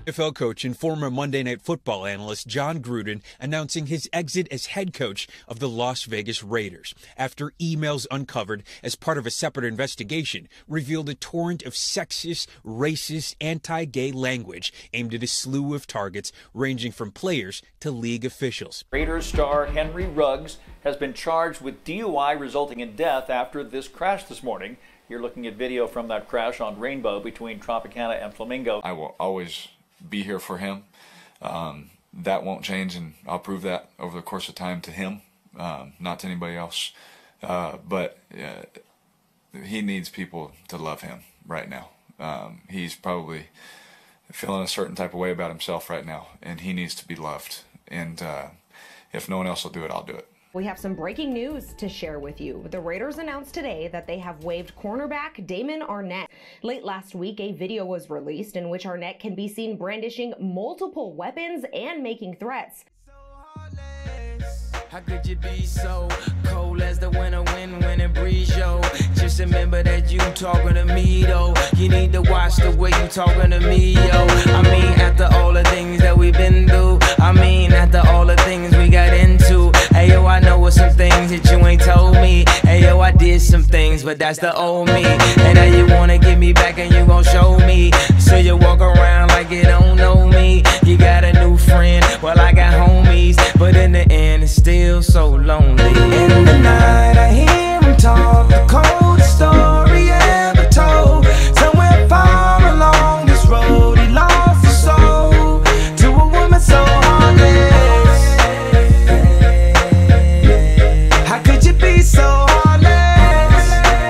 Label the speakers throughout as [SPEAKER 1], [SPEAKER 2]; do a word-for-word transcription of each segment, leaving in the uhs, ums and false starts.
[SPEAKER 1] N F L coach and former Monday Night Football analyst Jon Gruden announcing his exit as head coach of the Las Vegas Raiders after emails uncovered as part of a separate investigation revealed a torrent of sexist, racist, anti-gay language aimed at a slew of targets ranging from players to league officials.
[SPEAKER 2] Raiders star Henry Ruggs has been charged with D U I resulting in death after this crash this morning. You're looking at video from that crash on Rainbow between Tropicana and Flamingo.
[SPEAKER 3] I will always be here for him. Um, that won't change, and I'll prove that over the course of time to him, um, not to anybody else. Uh, but uh, he needs people to love him right now. Um, he's probably feeling a certain type of way about himself right now, and he needs to be loved. And uh, if no one else will do it, I'll do it.
[SPEAKER 4] We have some breaking news to share with you. The Raiders announced today that they have waived cornerback Damon Arnette. Late last week, a video was released in which Arnette can be seen brandishing multiple weapons and making threats.
[SPEAKER 5] How could you be so cold as the winter wind when it breeze, yo? Just remember that you talking to me, though. You need to watch the way you talking to me, yo. I mean, after all the things that we've been through, I mean, after all the things we got into. Hey, yo, I know some things that you ain't told me. Hey, yo, I did some things, but that's the old me. And now you wanna get me back and you gon' show me. So you walk around like you don't know me. You got a new friend, well, I got homies. But in the end, it's still so lonely. In the night, I hear him talk, the coldest story ever told. Somewhere far along this road, he lost his soul to a woman so heartless. How could you be so heartless?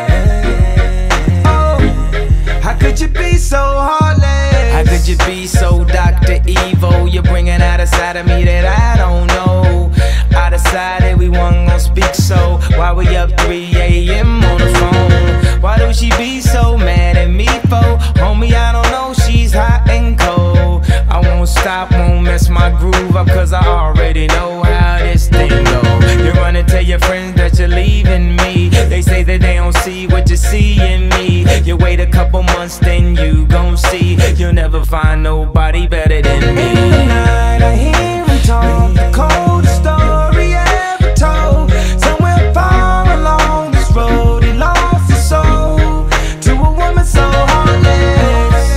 [SPEAKER 5] Oh, how could you be so heartless? How could you be so Doctor Evil? You're bringing out a side of me that I don't know. I decided we weren't gonna speak, so why we up three A M on the phone? Why do she be so mad at me for? Homie, I don't know, she's hot and cold. I won't stop, won't mess my groove up, cause I already know how this thing go. You run and tell your friends that you're leaving me. They say that they don't see what you see in me. You wait a couple months, then you gon' see. You'll never find nobody better than me. In the night, I hear him talk, the coldest story ever told. Somewhere far along this road, he lost his soul to a woman so heartless.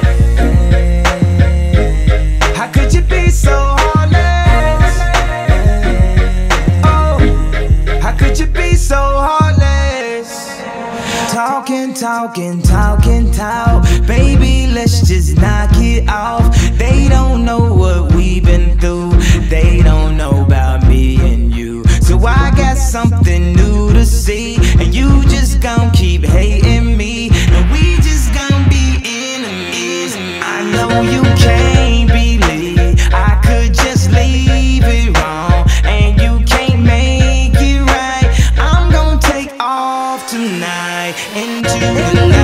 [SPEAKER 5] How could you be so heartless? Oh, how could you be so heartless? Talking, talking, talking, talk. Baby, let's just knock it off. They don't know what we've been through. They don't know about me and you. So I got something new to see. And you just gon' keep hating me. And we just gon' be enemies. I know you can't believe I could just leave it wrong. And you can't make it right. I'm gon' take off tonight into the night.